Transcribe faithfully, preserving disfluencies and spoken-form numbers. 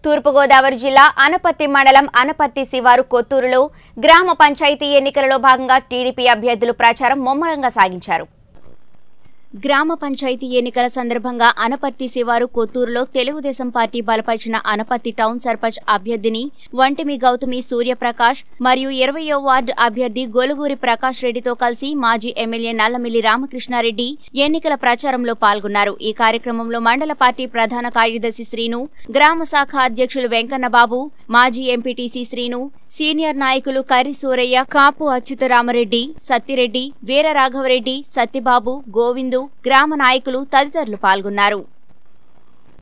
తూర్పుగోదావరి జిల్లా అనపర్తి మండలం అనపర్తి శివారు కొత్తూరులో గ్రామ పంచాయతీ ఎన్నికలలో భాగంగా టీడీపీ అభ్యర్థులు ప్రచారం ముమ్మరంగా సాగించారు. గ్రామ పంచాయతీ ఎన్నికల సందర్భంగా అనపర్తి శివారు కొత్తూరులో తెలుగుదేశం పార్టీ బలపరిచిన అనపర్తి టౌన్ సర్పంచ్ అభ్యర్థిని వంటిమి గౌతమి సూర్యప్రకాష్ మరియు ఇరవయో వార్డు అభ్యర్థి గొలుగూరి ప్రకాష్ రెడ్డితో కలిసి మాజీ ఎమ్మెల్యే నల్లమిల్లి రామకృష్ణారెడ్డి ఎన్నికల ప్రచారంలో పాల్గొన్నారు. ఈ కార్యక్రమంలో మండల పార్టీ ప్రధాన కార్యదర్శి శ్రీను, గ్రామ శాఖ అధ్యక్షులు వెంకన్నబాబు, మాజీ ఎంపీటీసీ శ్రీను, సీనియర్ నాయకులు కర్రి సూరయ్య, కాపు అచ్యుతరామరెడ్డి, సత్తిరెడ్డి, వీర రాఘవరెడ్డి, సత్యబాబు, గోవిందు, గ్రామ నాయకులు తదితరులు పాల్గొన్నారు.